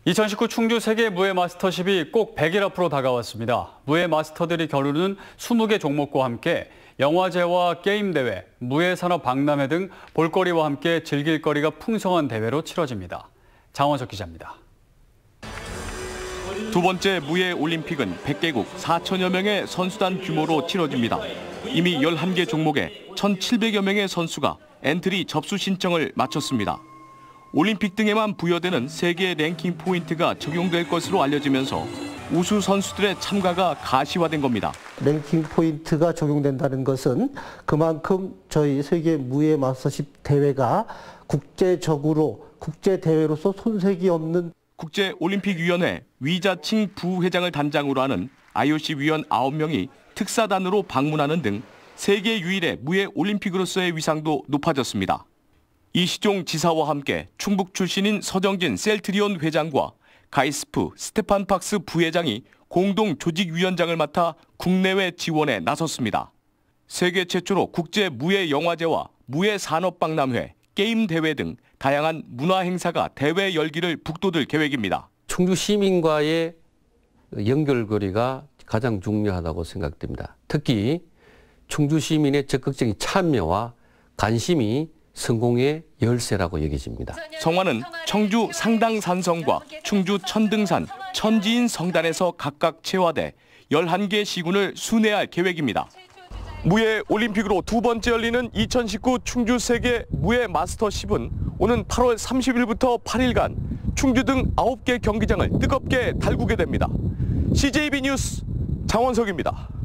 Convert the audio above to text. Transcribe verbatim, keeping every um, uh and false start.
이천십구 충주 세계 무예 마스터십이 꼭 백 일 앞으로 다가왔습니다. 무예 마스터들이 겨루는 스무 개 종목과 함께 영화제와 게임 대회, 무예 산업 박람회 등 볼거리와 함께 즐길 거리가 풍성한 대회로 치러집니다. 장원석 기자입니다. 두 번째 무예 올림픽은 백 개국 사천여 명의 선수단 규모로 치러집니다. 이미 열한 개 종목에 천칠백여 명의 선수가 엔트리 접수 신청을 마쳤습니다. 올림픽 등에만 부여되는 세계 랭킹 포인트가 적용될 것으로 알려지면서 우수 선수들의 참가가 가시화된 겁니다. 랭킹 포인트가 적용된다는 것은 그만큼 저희 세계 무예 마스터십 대회가 국제적으로 국제 대회로서 손색이 없는 국제올림픽위원회 위자칭 부회장을 단장으로 하는 아이오씨 위원 아홉 명이 특사단으로 방문하는 등 세계 유일의 무예 올림픽으로서의 위상도 높아졌습니다. 이시종 지사와 함께 충북 출신인 서정진 셀트리온 회장과 가이스프 스테판 박스 부회장이 공동 조직위원장을 맡아 국내외 지원에 나섰습니다. 세계 최초로 국제 무예 영화제와 무예 산업박람회, 게임 대회 등 다양한 문화 행사가 대회 열기를 북돋을 계획입니다. 충주 시민과의 연결고리가 가장 중요하다고 생각됩니다. 특히 충주 시민의 적극적인 참여와 관심이 성공의 열쇠라고 여겨집니다. 성화는 청주 상당산성과 충주 천등산, 천지인 성단에서 각각 체화돼 열한 개 시군을 순회할 계획입니다. 무예 올림픽으로 두 번째 열리는 이천십구 충주 세계 무예 마스터십은 오는 팔월 삼십일부터 팔 일간 충주 등 아홉 개 경기장을 뜨겁게 달구게 됩니다. 씨제이비 뉴스 장원석입니다.